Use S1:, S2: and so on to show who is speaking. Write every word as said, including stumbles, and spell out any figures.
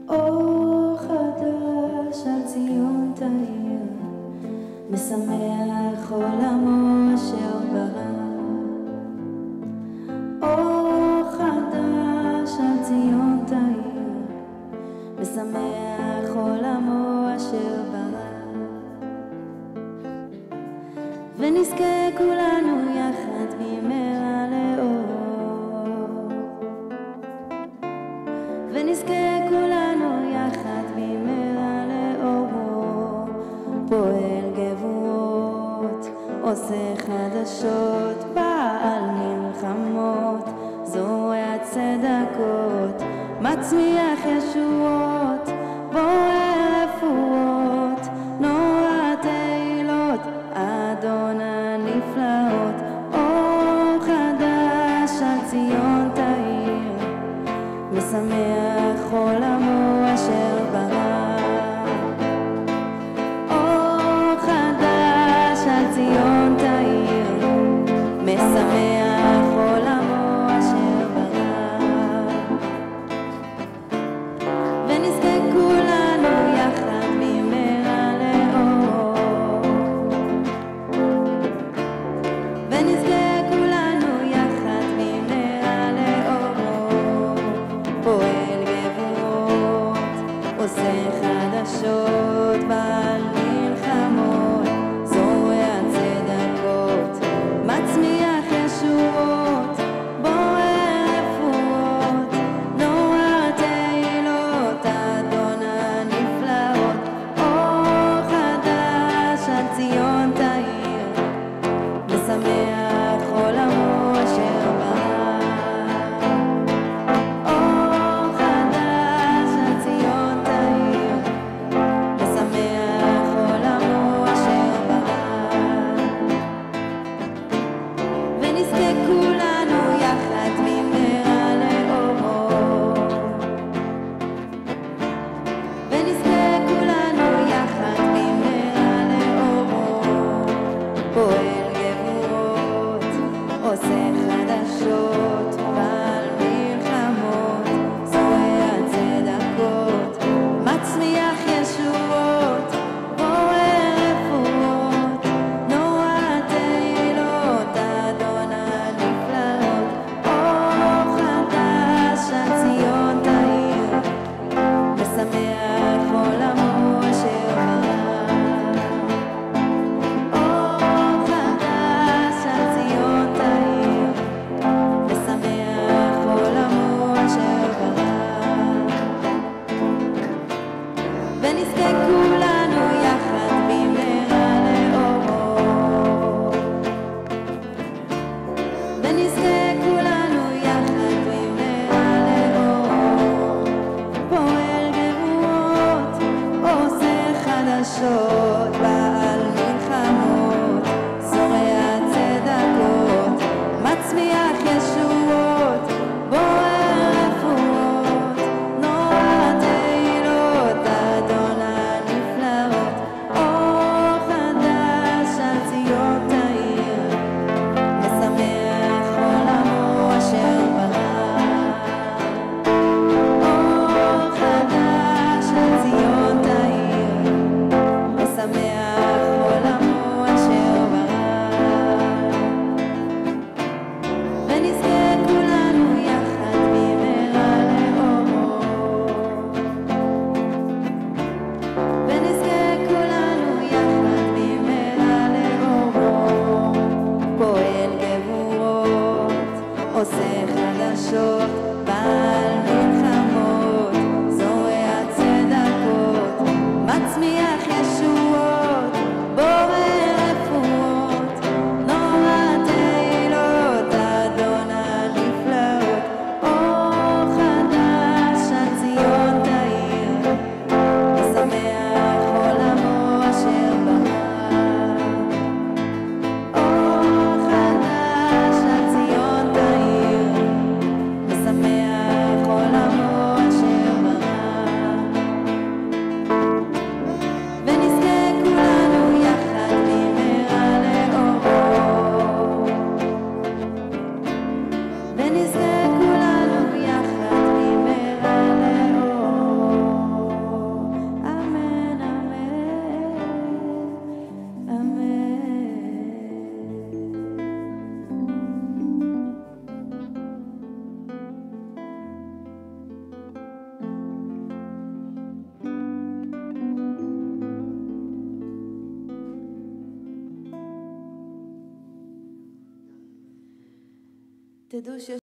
S1: אור חדש על ציון תאיר, משמח עולמו אשר ברא. אור חדש על ציון תאיר, משמח עולמו אשר ברא. ונזכה כולנו יחד במהרה לאור, ונזכה כולנו יחד במהרה לאור. פועל גבורות, עושה חדשות, בעל מלחמות, זורע צדקות, מצמיח ישועות, בורא רפואות, נורא תהילות, אדון הנפלאות. אור חדש על ציון תאיר, משמח עולמו אשר ברא. אור חדש על ציון תאיר, משמח עולמו אשר ברא. ונזכה כולנו יחד במהרה לאור, ונזכה כולנו יחד במהרה לאור. פועל גבורות, עושה חדשות, בעל מלחמות, זורע צדקות, מצמיח ישועות, בורא רפואות, נורא תהילות, אדון הנפלאות. אור חדש על ציון תאיר, משמח עולמו אשר ברא. אור חדש על ציון תאיר, משמח עולמו אשר ברא. ונזכה כולנו יחד במהרה לאור, ונזכה כולנו יחד במהרה לאור. פועל גבורות, עושה חדשות, בעל מלחמות, זורע צדקות, מצמיח ישועות, בורא רפואות, נורא תהילות, אדון הנפלאות. אור חדש על ציון תאיר, משמח עולמו אשר ברא. אור חדש על ציון תאיר, משמח עולמו אשר ברא. ונזכה כולנו יחד במהרה לאור, ונזכה כולנו יחד במהרה לאור. פועל גבורות, עושה חדשות, בעל מלחמות, זורע צדקות, מצמיח ישועות, בורא רפואות, נורא תהילות, אדון הנפלאות. אור חדש על ציון תאיר, משמח עולמו אשר ברא. אור חדש על ציון תאיר, משמח עולמו אשר ברא. ונזכה כולנו יחד במהרה לאור, ונזכה כולנו יחד במהרה לאור. פועל גבורות, עושה חדשות, בעל מלחמות, זורע צדקות, מצמיח ישועות, בורא רפואות, נורא תהילות, אדון הנפלאות. אור חדש על ציון תאיר, משמח עולמו אשר ברא. אור חדש על ציון תאיר, משמח עולמו אשר ברא. ונזכה כולנו יחד במהרה לאור, ונזכה כולנו יחד במהרה לאור. תדעו שיש